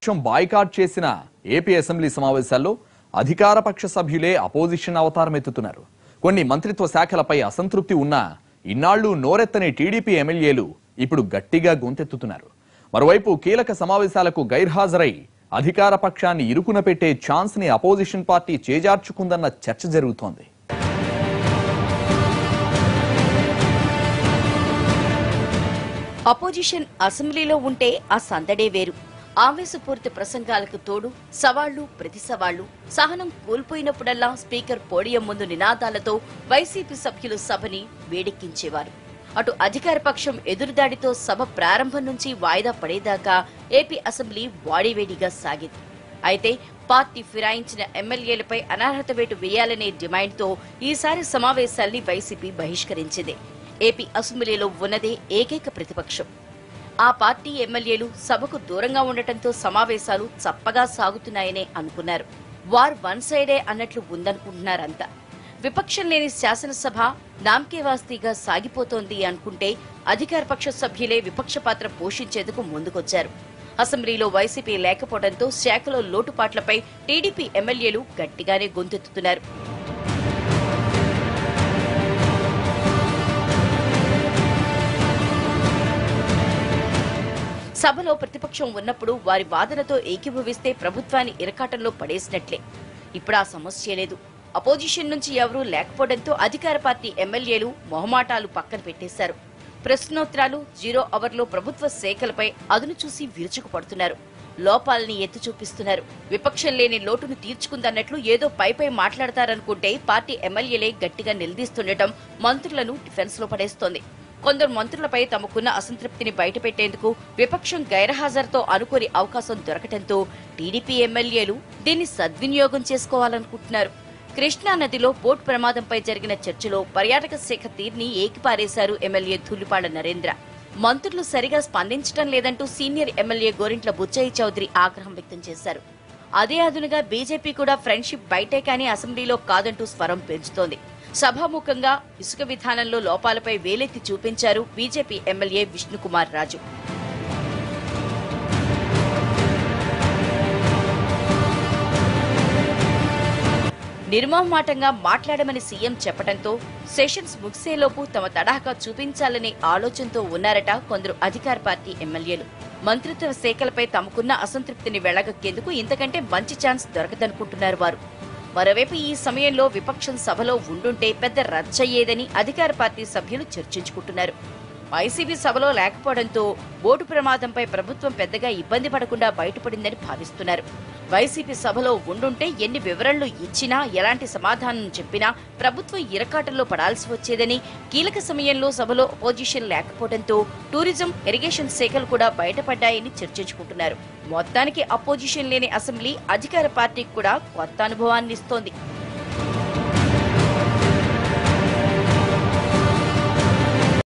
ప్రతిపక్షం బాయ్కాట్ చేసిన AP assembly సమావేశాల్లో అధికార పక్ష సభ్యులే అపోజిషన్ అవతారం ఎత్తుతున్నారు. కొన్ని మంత్రిత్వ శాఖలపై అసంతృప్తి ఉన్నా ఇన్నాళ్లు నోరెత్తని టీడీపీ ఎమ్మెల్యేలు ఇప్పుడు గట్టిగా గొంతెత్తుతున్నారు. మరోవైపు కీలక సమావేశాలకు గైర్హాజరై అధికార పక్షాన్ని ఇరుకున పెట్టే ఛాన్స్ ని అపోజిషన్ పార్టీ చేజార్చుకుందన్న చర్చ జరుగుతోంది. అపోజిషన్ అసెంబ్లీలో ఉంటే ఆ సందడే వేరు. ఆవేశపూరిత ప్రసంగాలకు తోడు సవాళ్లు, ప్రతి సవాళ్లు, సహనం కోల్పోయినప్పుడల్లా స్పీకర్ పోడియం ముందు నినాదాలతో వైసీపీ సభ్యులు సభని వేడెక్కించేవారు. అటు అధికార పక్షం ఎదురుదాడితో సభ ప్రారంభం నుంచి వాయిదా పడేదాకా ఏపీ అసెంబ్లీ వాడివేడిగా సాగింది. అయితే పార్టీ ఫిరాయించిన ఎమ్మెల్యేలపై అనర్హత వేటు వేయాలనే డిమాండ్తో ఈసారి సమావేశాల్ని వైసీపీ బహిష్కరించింది. ఏపీ అసెంబ్లీలో ఉన్నదే ఏకైక ప్రతిపక్షం. ఆ పార్టీ ఎమ్మెల్యేలు సభకు దూరంగా ఉండటంతో సమావేశాలు చప్పగా సాగుతున్నాయనే అనుకున్నారు. వార్ వన్ సైడే అన్నట్లు ఉందనుకుంటున్నారంతా. విపక్షం లేని శాసనసభ నామకేవాస్తీగా సాగిపోతోంది అనుకుంటే అధికార పక్ష సభ్యులే విపక్ష పాత్ర పోషించేందుకు ముందుకొచ్చారు. అసెంబ్లీలో వైసీపీ లేకపోవడంతో శాఖలో లోటుపాట్లపై టీడీపీ ఎమ్మెల్యేలు గట్టిగానే గొంతెత్తుతున్నారు. సభలో ప్రతిపక్షం ఉన్నప్పుడు వారి వాదనతో ఏకీభవిస్తే ప్రభుత్వాన్ని ఇరకాటంలో పడేసినట్లే. ఇప్పుడు ఆ సమస్య లేదు. అపోజిషన్ నుంచి ఎవరూ లేకపోవడంతో అధికార పార్టీ ఎమ్మెల్యేలు మొహమాటాలు పక్కన పెట్టేశారు. ప్రశ్నోత్తరాలు, 0 అవర్లో ప్రభుత్వ శాఖలపై అదును చూసి విరుచుకుపడుతున్నారు. లోపాలని ఎత్తి చూపిస్తున్నారు. విపక్షం లేని లోటును తీర్చుకుందన్నట్లు ఏదో పైపై మాట్లాడతారనుకుంటే పార్టీ ఎమ్మెల్యేలే గట్టిగా నిలదీస్తుండటం మంత్రులను డిఫెన్స్ లో పడేస్తోంది. కొందరు మంత్రులపై తమకున్న అసంతృప్తిని బయటపెట్టేందుకు విపక్షం గైర్హాజరుతో అనుకోని అవకాశం దొరకటంతో టీడీపీ ఎమ్మెల్యేలు దీన్ని సద్వినియోగం చేసుకోవాలనుకుంటున్నారు. కృష్ణా నదిలో బోట్ ప్రమాదంపై జరిగిన చర్చలో పర్యాటక శాఖ తీరుని ఏకిపారేశారు ఎమ్మెల్యే ధులిపాళ్ల నరేంద్ర. మంత్రులు సరిగా స్పందించడం లేదంటూ సీనియర్ ఎమ్మెల్యే గోరింట్ల బుచ్చయ్య చౌదరి ఆగ్రహం వ్యక్తం చేశారు. అదే అదునుగా బీజేపీ కూడా ఫ్రెండ్షిప్ బయటే కానీ అసెంబ్లీలో కాదంటూ స్వరం పెంచుతోంది. సభాముఖంగా ఇసుక విధానంలో లోపాలపై వేలెత్తి చూపించారు బీజేపీ ఎమ్మెల్యే విష్ణుకుమార్ రాజు. నిర్మోహమాటంగా మాట్లాడమని సీఎం చెప్పడంతో సెషన్స్ ముగిసేలోపు తమ తడాఖా చూపించాలనే ఆలోచనతో ఉన్నారట కొందరు అధికార పార్టీ ఎమ్మెల్యేలు. మంత్రిత్వ శాఖలపై తమకున్న అసంతృప్తిని వెళ్లగక్కేందుకు ఇంతకంటే మంచి ఛాన్స్ దొరకదనుకుంటున్నారు వారు. మరోవైపు ఈ సమయంలో విపక్షం సభలో ఉండుంటే పెద్ద రచ్చయ్యేదని అధికార పార్టీ సభ్యులు చర్చించుకుంటున్నారు. వైసీపీ సభలో లేకపోవడంతో బోటు ప్రమాదంపై ప్రభుత్వం పెద్దగా ఇబ్బంది పడకుండా బయటపడిందని భావిస్తున్నారు. వైసీపీ సభలో ఉండుంటే ఎన్ని వివరణలు ఇచ్చినా, ఎలాంటి సమాధానం చెప్పినా ప్రభుత్వం ఇరకాటంలో పడాల్సి వచ్చేదని, కీలక సమయంలో సభలో అపోజిషన్ లేకపోవడంతో టూరిజం, ఇరిగేషన్ శాఖలు కూడా బయటపడ్డాయని చర్చించుకుంటున్నారు. మొత్తానికి అపోజిషన్ లేని అసెంబ్లీ అధికార పార్టీకి కూడా కొత్త అనుభవాన్ని ఇస్తోంది.